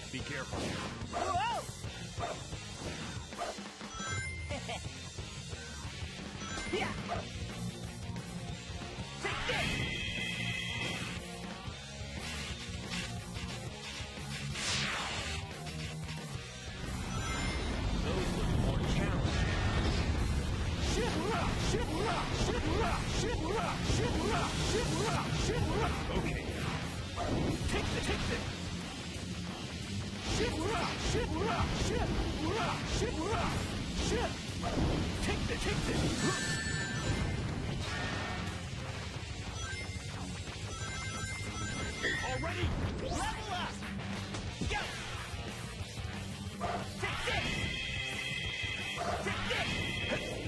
Be careful. Whoa! Yeah! Take this! Those look more challenging. Okay. Take this! Take this! Already? Level up! Go! Take this! Take this!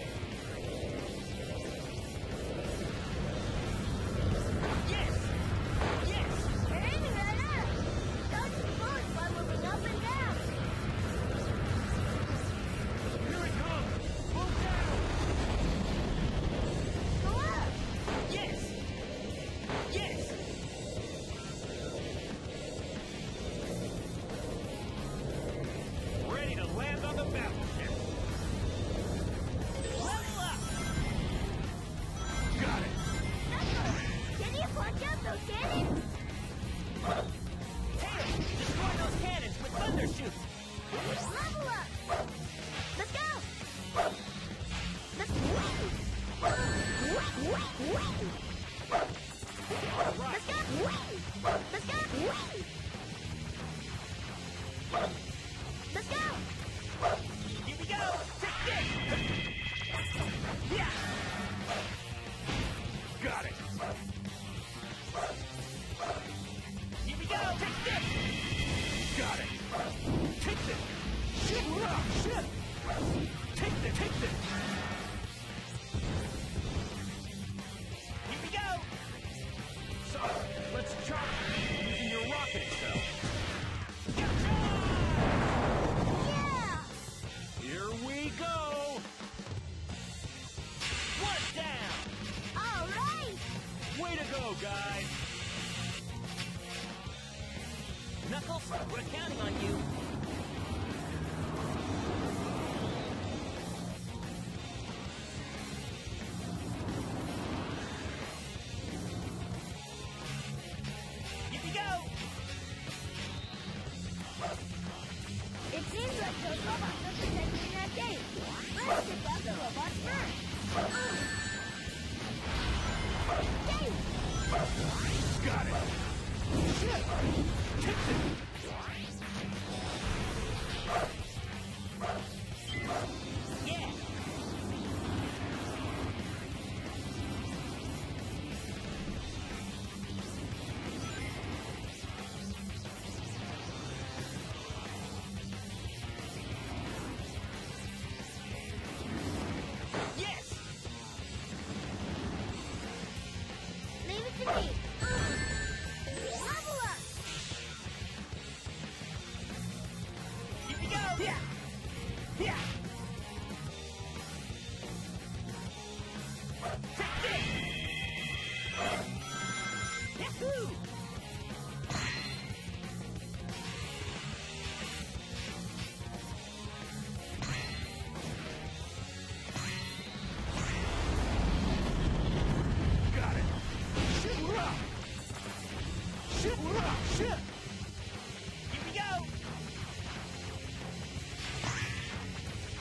Yes! Yes! Turning right up! Dodging bullets while moving up and down! Here it comes! Move down! Go up! Yes! Yes! Ready to land on the battleship! Level up! Got it! Knuckles! Can you punch out those cannons? Tails! Destroy those cannons with thunder shoot! Level up! Let's go! Let's Let's go! Let's go! Let's go! Here we go! Take this! Yeah! Got it! Here we go! Take this! Got it! Take this! Shit! Take this! Take this! Here we go! So, let's charge using your rocket cell. Gotcha! Yeah! Here we go! One down! All right! Way to go, guys! Knuckles, we're counting on you. Here we go! It seems like those robots are protecting that gate. Let's take out the robots first. Gate! Got it! Take this! Yeah! Yes! Leave it to me. Level up! Here we go! Yeah! Yeah! Take this! Yahoo! Got it! Here we go!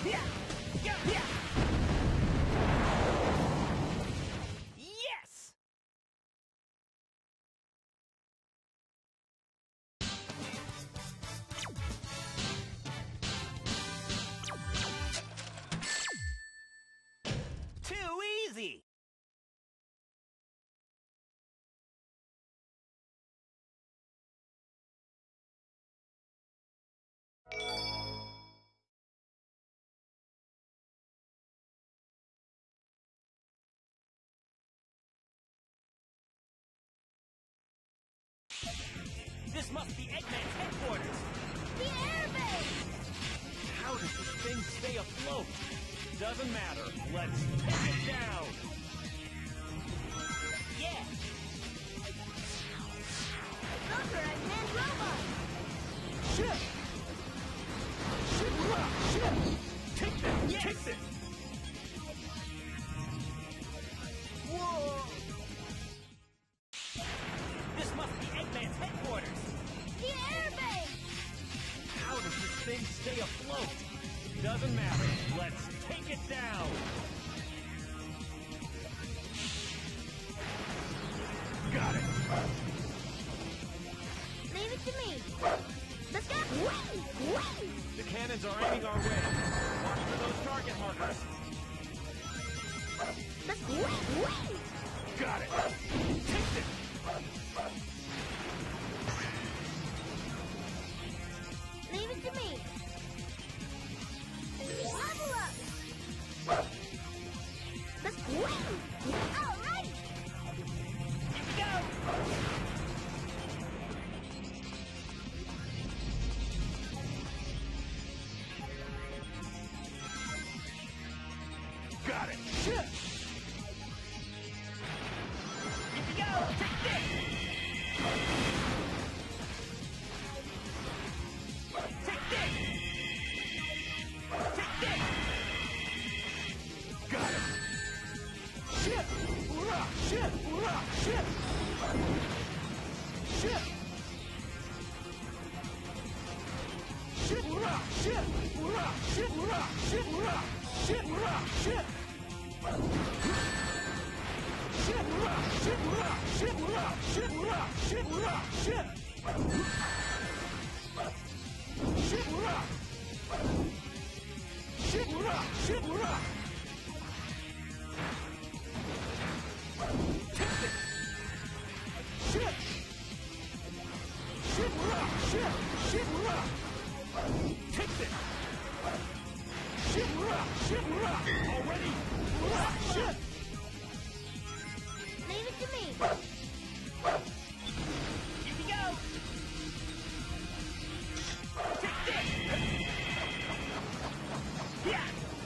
Yeah! Yeah! Yeah! Yes! Too easy! This must be Eggman's headquarters! The airbase! How does this thing stay afloat? Doesn't matter. Let's take it down. Yeah! Those are Eggman's robots! Shit! Shit! Rock! Shit! Take this! Yes! Take this! Whoa! This must be Eggman's headquarters! The airbase! How does this thing stay afloat? Doesn't matter. Let's take it down. Got it. Leave it to me. Let's go! Wait! Wait! The cannons are aiming our way. Watch for those target markers. Let's wait! Got it. Take this. Leave it to me. Level up! Let's wait! All right! Here we go! Got it. Shit. Here we go! Take this! Take this! Take this! Got it. Shit. Hoorah. Shit. Hoorah. Shit. Shit. Shit. Hoorah. Shit. Hoorah. Shit. Hoorah. Shit. Hoorah. Shit. Hoorah. Shit. Shit. Hoorah. Shit. Hoorah. Shit. Hoorah. Shit. Hoorah. Shit. Hoorah. Shit. Shit. Hoorah. Shit. Hoorah. Shit. Hoorah. Take this. Shit. Shit. Hoorah. Shit. Shit. Hoorah. Take this. Shit. Hoorah. Shit. Hoorah. Already. Hoorah. Shit. Leave it to me. Here we go! Take this! Yeah!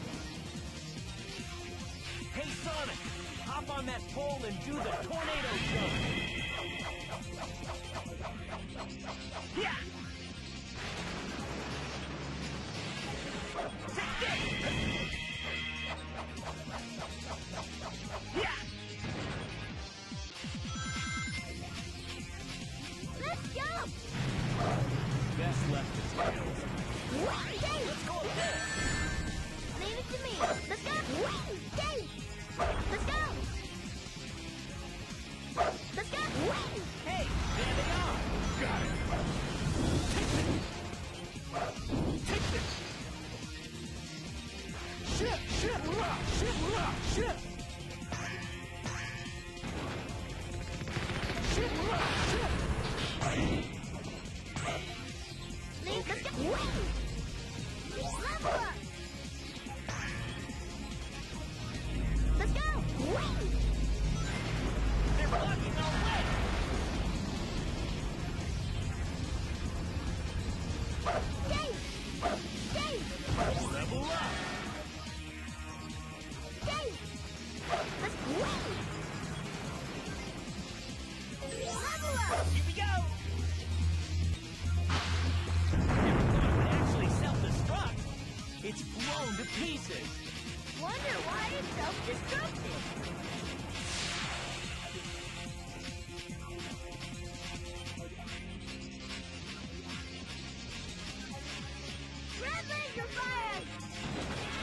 Hey, Sonic. Hop on that pole and do the tornado jump. Yeah! Take this! Yeah! Let's go! Best left to tails. Wait! Let's go up there! Leave it to me. Let's go! Wait! Let's go! Let's go! Wait! Hey, there they are! Got it. Take this. Take this. Shit. Shit. Hoorah. Shit. Hoorah. Shit. Shit. Hoorah. Shit. Leave, let's go! Wait! Level up! Let's go! Wait! They're blocking our way! Dave! Dave! Level up. Dave! Let's wait! Level up! Here we go! Never thought it would actually self-destruct! It's blown to pieces! Wonder why it's self-destructed. Red Ranger fire!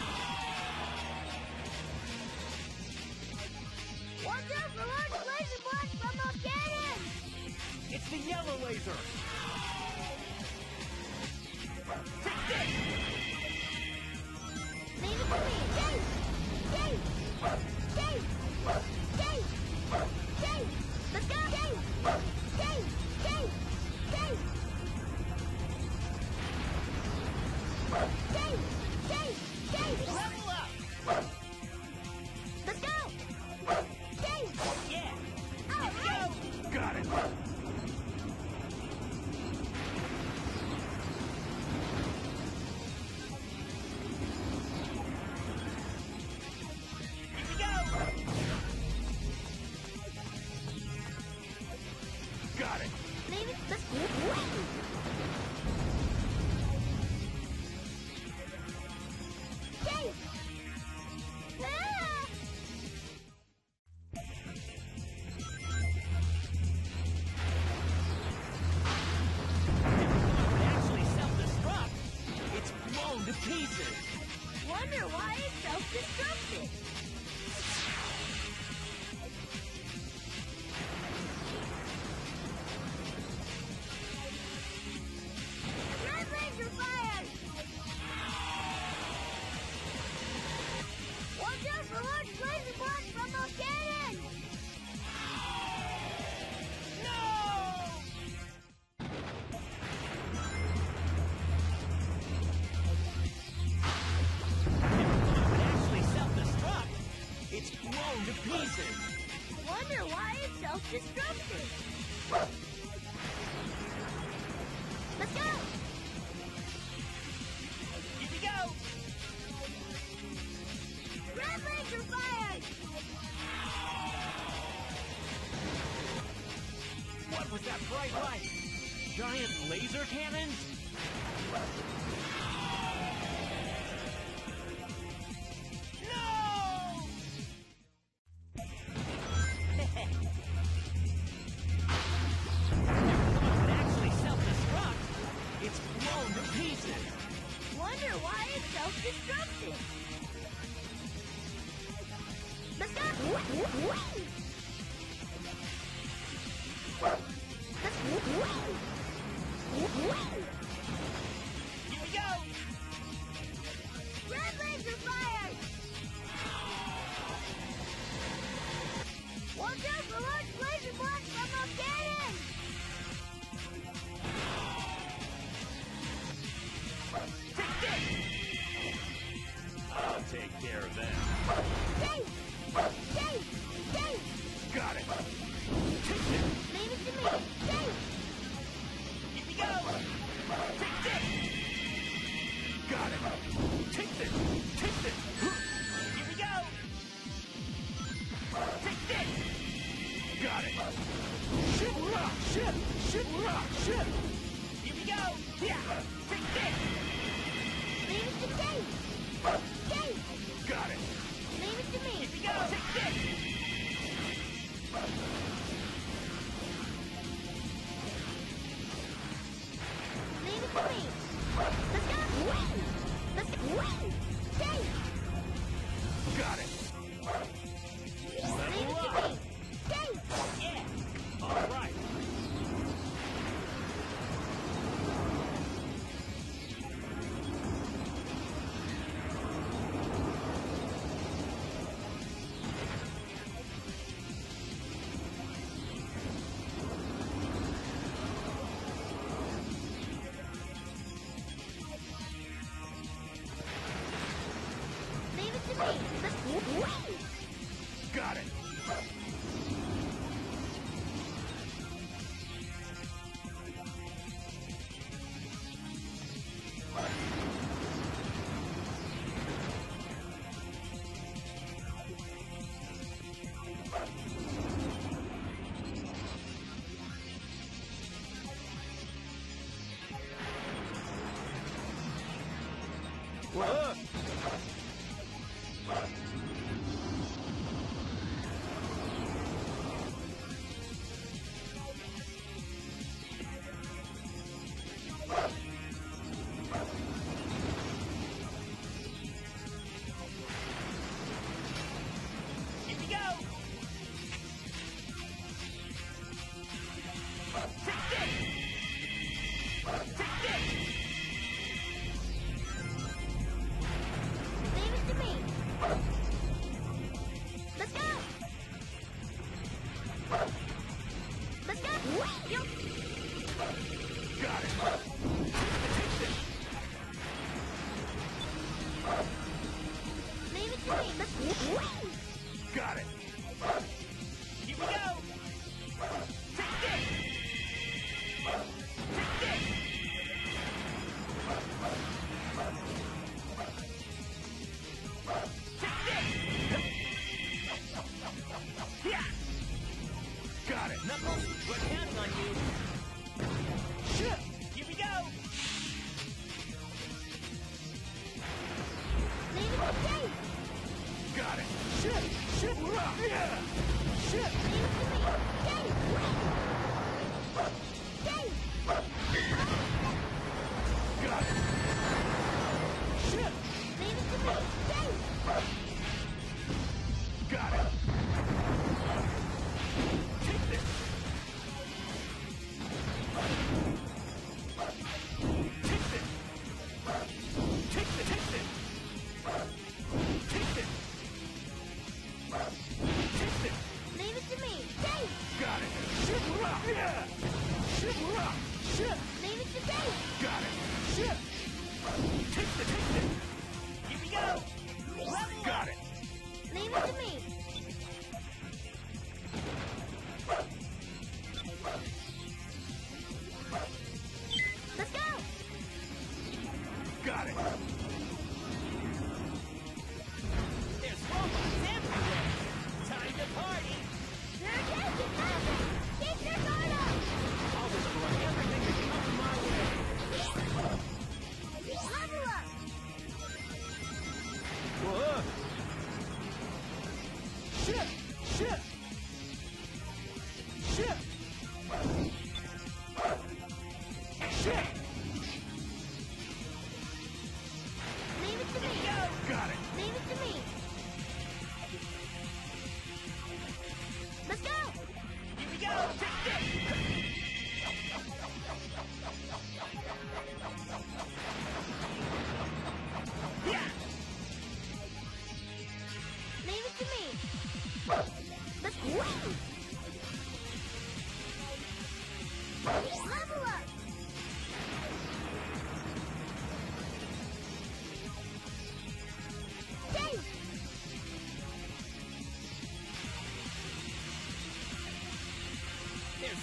why it's self-destructed. Red Ranger fires! Watch out for large laser blasts from those cannons! Actually self-destruct. It's blown to pieces. Wonder why it's self-destructed. Let's go! Here we go. Red Ranger fires! What was that bright light? Giant laser cannons? No! Actually self-destruct. It's blown to pieces. Wonder why it's self-destructed. Let's go! Here we go. Red Ranger fires! Watch out for large laser blasts from those cannons! I'll take care of that. Chase! Chase! Chase! Got it. Leave it to me! Chase! Here we go. Take this. Got it. Take this. Take this. Here we go. Take this. Got it. Shit rock. Shit. Shit rock. Shit. Here we go. Yeah. Take this. Leave it to Chase! Chase! Got it. Leave it to me! Here we go. Take this. Leave it to me! Let's go! Let's go! Chase! Got it. Leave it to me! Chase! Yeah. All right. Leave it to me! Let's go! Got it. Whoa. Here we go. Take this. Take this. Leave it to me! Let's go! Let's go! Yo! Got it. Take this. Leave it to me! Let's go! Got it. Here we go. Take this. Take this. Take this. Yeah. Got it. Knuckles, we're counting on you. Shit. Here we go. Leave it to Chase! Got it. Shit. Shit rock. Yeah. Shit. Leave it to me! Chase! Chase! Got it. Shit. Leave it to me! Chase!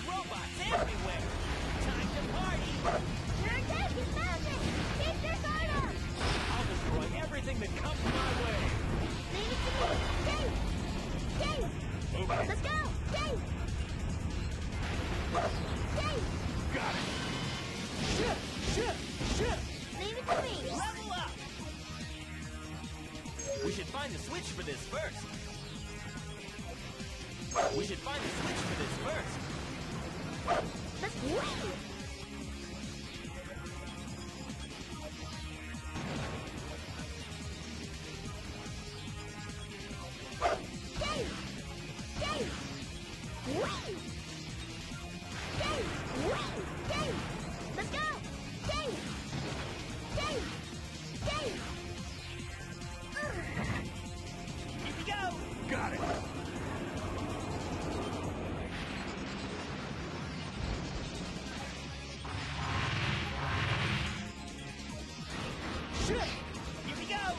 robots everywhere. Time to party. You're dead, you found it! Keep your guard up! I'll destroy everything that comes my way. Leave it to me! Dave! Dave! Okay. Let's go! Dave! Dave! Got it. Shit! Shit! Shit! Leave it to me! Level up. We should find the switch for this first. We should find the switch for this first. Let's win! Dave! Dave! Win! Dave! Win! Dave! Let's go! Dave! Dave! Dave! Here we go. Got it. Shit! Here we go.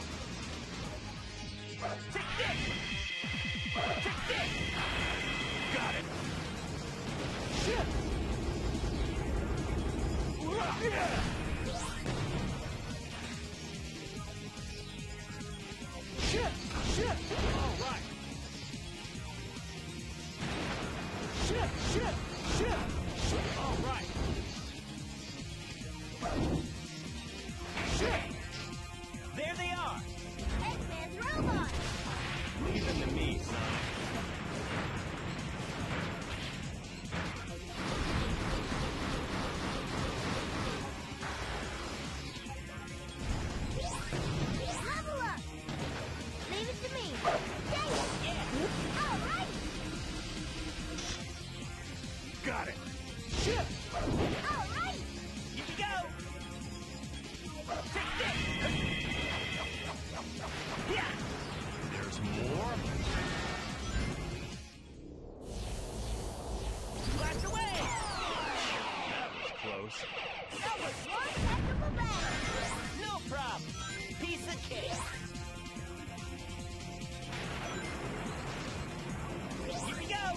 Take this. Take this. Got it. Shit! Yeah! Shit! Shit! All right. Shit! Shit! Shit! All right. Shit! There they are. Eggman's robot! Leave them to me, son. Level up! Leave it to me! Dave! Yeah. All right! Got it. Shit! All right! Here we go. Take this. Yeah. There's more? Blast away. That was close. That was one heck of a battle! No problem. Piece of cake. Here we go.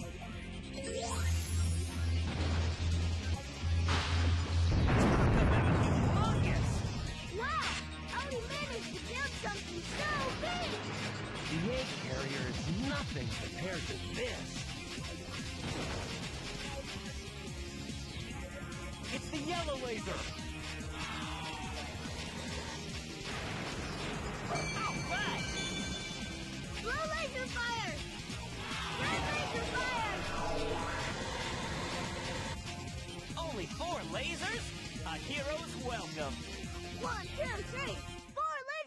Talk about humongous. Wow! Odie managed to build something so big! The egg carrier is nothing compared to this. It's the yellow laser. All right. Blue laser fire! Red laser fire! Only 4 lasers? A hero's welcome. 1, 2, 3, 4 laser!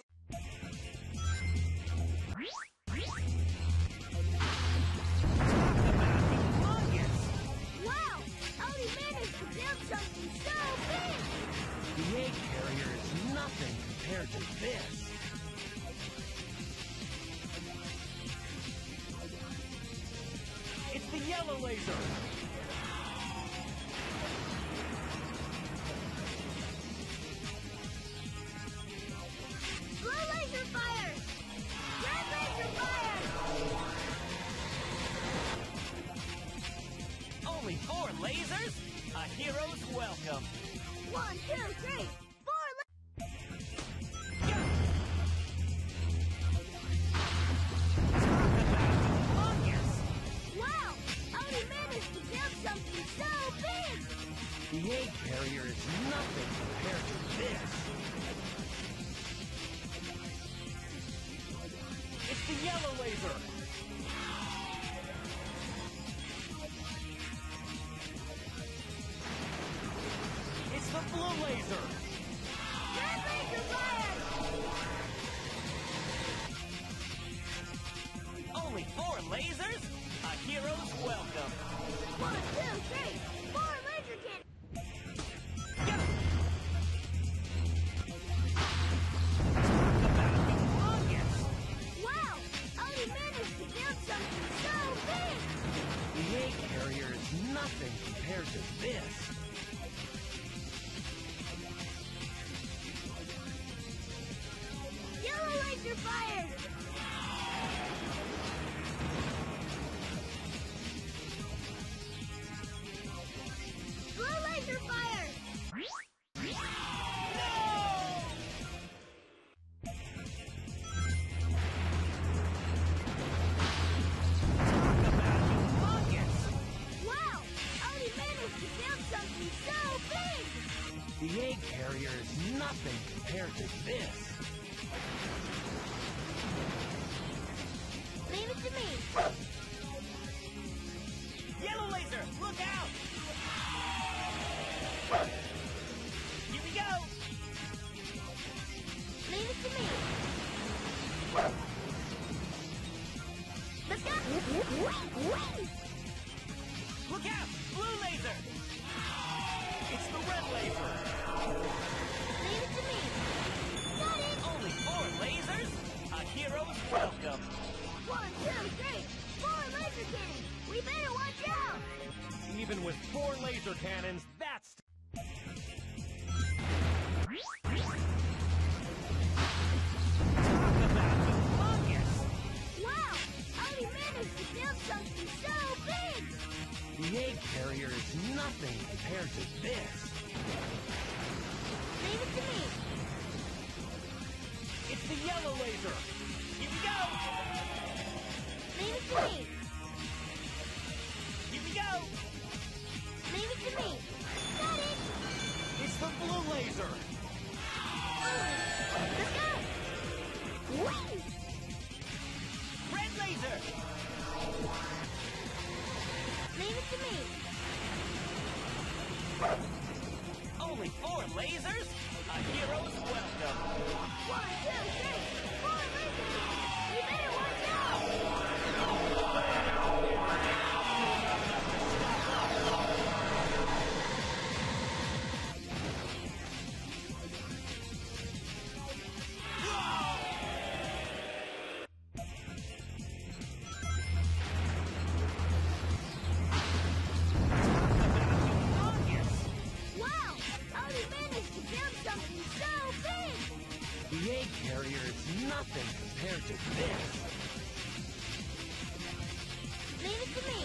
Humongous. Wow! Odie managed to build something so big! The egg carrier is nothing compared to this. It's the yellow laser. Blue laser fire! Red laser fire! Only 4 lasers? A hero's welcome. 1, 2, 3, 4 Go! Talk about humongous. Wow! Odie managed to build something so big! The egg carrier is nothing compared to this. It's the yellow laser. It's the blue laser. Red laser fire! Only 4 lasers? A hero's welcome. 1, 2, 3, 4 laser cannon! Go! Talk about humongous. Wow! Odie managed to build something so big! The egg carrier is nothing compared to this. Yellow laser fire! nothing compared to this. Leave it to me. Yellow laser, look out! Here we go! Leave it to me. Let's go. Look out! Blue laser! It's the red laser! Leave it to me. Got it. Only 4 lasers? A hero's welcome! 1, 2, 3. 4 laser cannons. We better watch out. Even with 4 laser cannons, that's... Talk about humongous! Wow. Odie managed to build something so big. The egg carrier is nothing compared to this. Leave it to me. It's the yellow laser! Here we go! Leave it to me. Here we go! Leave it to me. Got it. It's the blue laser! Let's go. Whee! Red laser! Leave it to me. Only 4 lasers? A hero's welcome! 1, 2, 3. 4 lasers. We better watch out. Humongous! Wow. Odie managed to build something so big. The egg carrier is nothing compared to this. Leave it to me.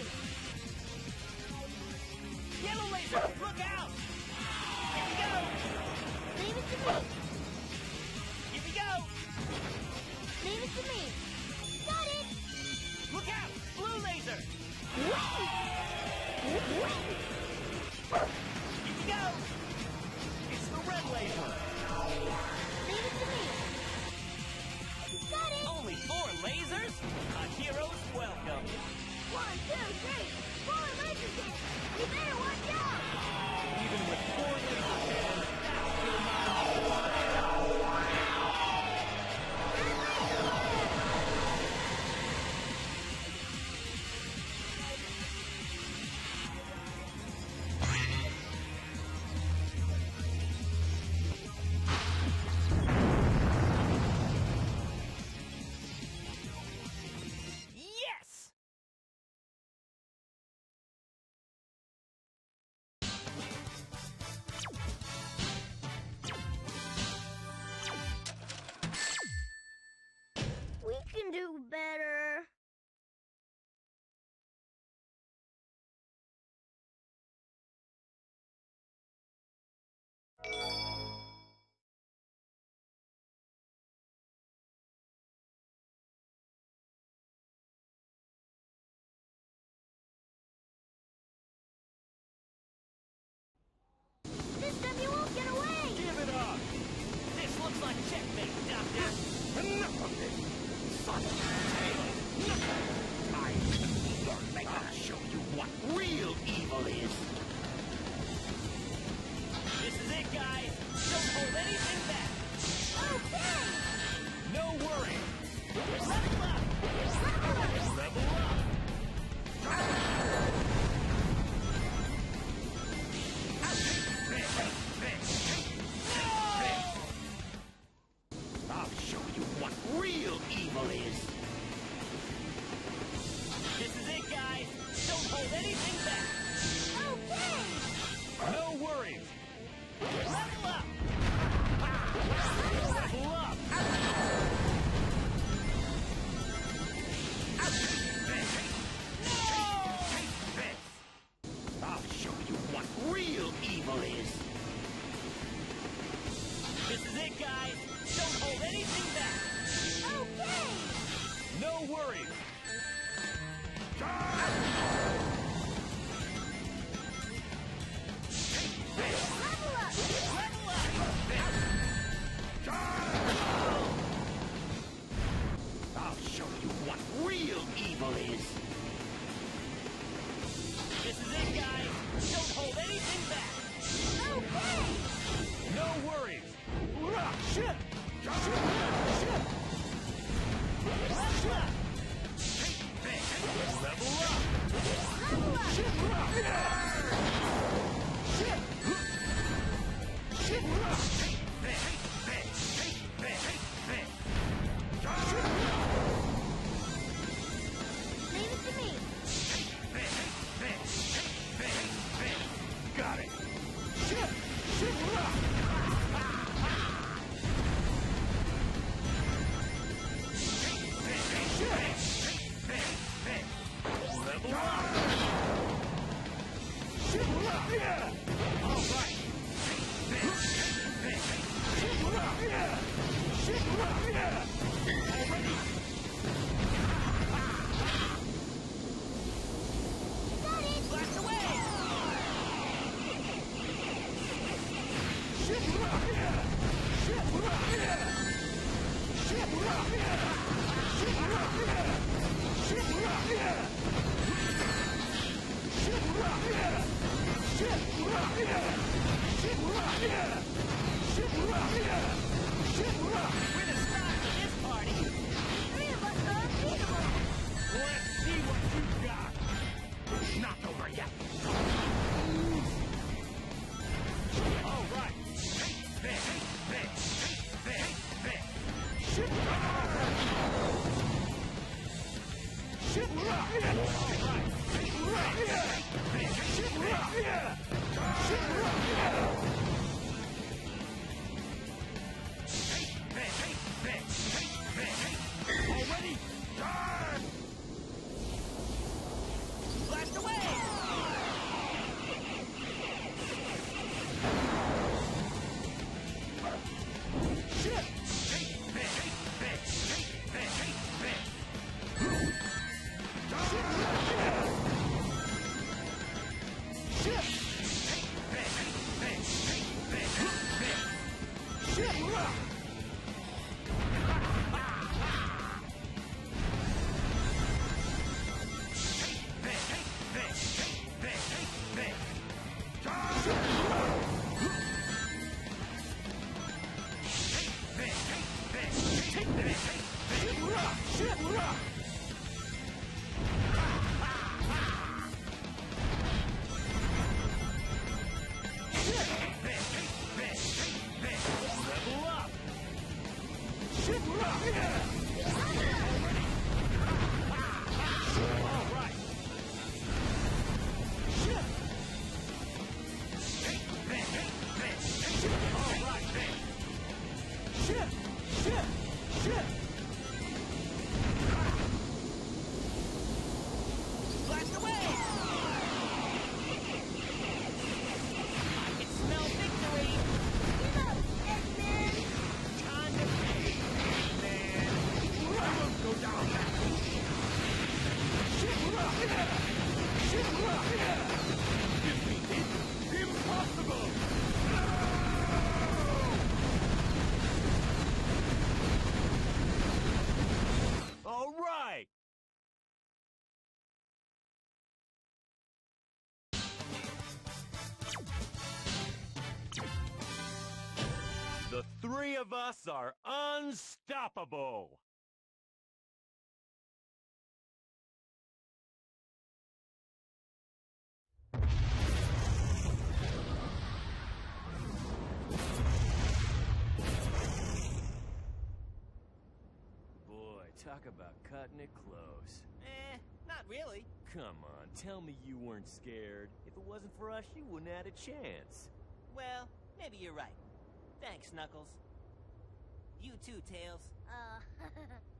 Yellow laser, look out! Here we go! Leave it to me. Here we go! Leave it to me. Got it. Look out! Blue laser! Whee! Whee! Here we go! It's the red laser! Leave it to me. Got it. Only 4 lasers? A hero's welcome! 1, 2, 3. 4 laser cannons. We better watch out. Even with 4 laser cannons, that's still not Yes! We can do better. This time you won't get away. give it up! This looks like checkmate, Doctor! Enough of this! Son of a tail! I'll show you what real evil is! This is it, guys! Don't hold anything back! Okay. No worry! Level up! Level up! I'll show you what real evil is! This is it, guys! Don't hold anything back! Okay. No worries! Level up! Level up! I'll show you what real evil is! This is it, guys! Don't hold anything back! Okay. No worries! Level up. Level up! show you what real evil is. This is it, guys. Don't hold anything back. Okay! No worries. Hurrah! Shit! Level up! Level up! Shit! Leave it to me. Got it! Level up! All right! Already! Got it! Blast away! We're the stars of this party. Three of us are unbeatable. Let's see what you got! Not over yet! All right! Already? Blast away! Level up! All right! All right! Blast away! I can smell victory! Give up, Eggman! Time to pay, man! I won't go down that Defeated? Impossible! All right! The three of us are unstoppable! Boy, talk about cutting it close. Not really. Come on, tell me you weren't scared. If it wasn't for us, you wouldn't have had a chance. Well, maybe you're right. Thanks, Knuckles. You too, Tails.